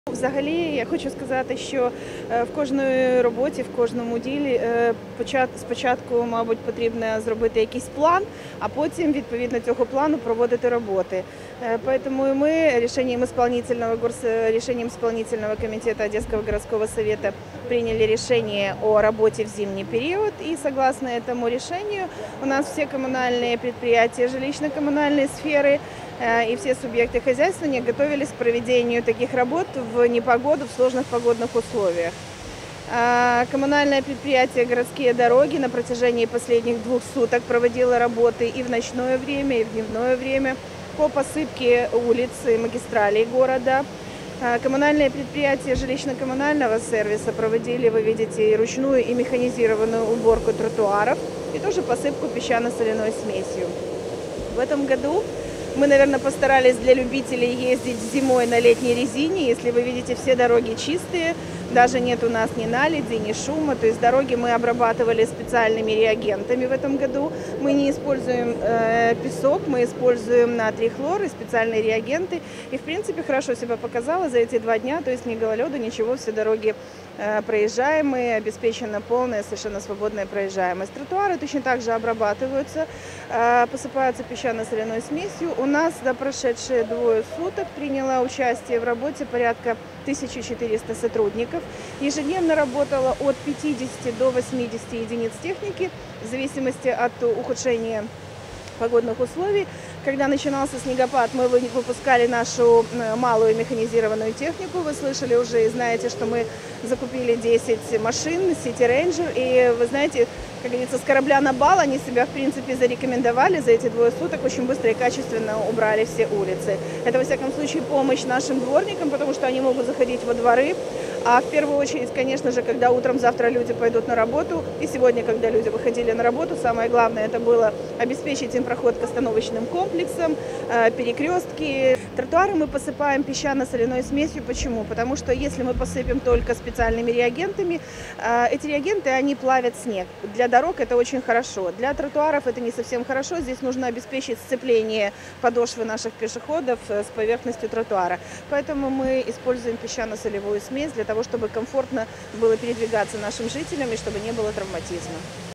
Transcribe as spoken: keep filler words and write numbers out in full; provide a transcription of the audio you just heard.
Взагалі, я хочу сказати, що в кожної роботі, в кожному ділі спочатку, мабуть, потрібно зробити якийсь план, а потім, відповідно цього плану, проводити роботи. Поэтому мы решением исполнительного, решением исполнительного комитета Одесского городского совета приняли решение о работе в зимний период. И согласно этому решению у нас все коммунальные предприятия, жилищно-коммунальные сферы и все субъекты хозяйствования готовились к проведению таких работ в непогоду, в сложных погодных условиях. Коммунальное предприятие «Городские дороги» на протяжении последних двух суток проводило работы и в ночное время, и в дневное время по посыпке улиц и магистралей города. Коммунальные предприятия жилищно-коммунального сервиса проводили, вы видите, и ручную, и механизированную уборку тротуаров, и тоже посыпку песчано-соляной смесью. В этом году мы, наверное, постарались для любителей ездить зимой на летней резине. Если вы видите, все дороги чистые, даже нет у нас ни наледи, ни шума. То есть дороги мы обрабатывали специальными реагентами в этом году. Мы не используем э, песок, мы используем натрий, хлор и специальные реагенты. И, в принципе, хорошо себя показало за эти два дня. То есть ни гололеда, ничего, все дороги э, проезжаемые, обеспечена полная, совершенно свободная проезжаемость. Тротуары точно так же обрабатываются, э, посыпаются песчано-соляной смесью. У нас за прошедшие двое суток приняло участие в работе порядка тысячи четырёхсот сотрудников. Ежедневно работало от пятидесяти до восьмидесяти единиц техники, в зависимости от ухудшения погодных условий. Когда начинался снегопад, мы выпускали нашу малую механизированную технику. Вы слышали уже и знаете, что мы закупили десять машин City Ranger. И вы знаете, как говорится, с корабля на бал они себя, в принципе, зарекомендовали. За эти двое суток очень быстро и качественно убрали все улицы. Это, во всяком случае, помощь нашим дворникам, потому что они могут заходить во дворы. А в первую очередь, конечно же, когда утром завтра люди пойдут на работу, и сегодня, когда люди выходили на работу, самое главное это было обеспечить им проход к остановочным комплексам, перекрестки. Тротуары мы посыпаем песчано-соляной смесью. Почему? Потому что если мы посыпем только специальными реагентами, эти реагенты, они плавят снег. Для дорог это очень хорошо. Для тротуаров это не совсем хорошо. Здесь нужно обеспечить сцепление подошвы наших пешеходов с поверхностью тротуара. Поэтому мы используем песчано-солевую смесь для того, чтобы комфортно было передвигаться нашим жителям и чтобы не было травматизма.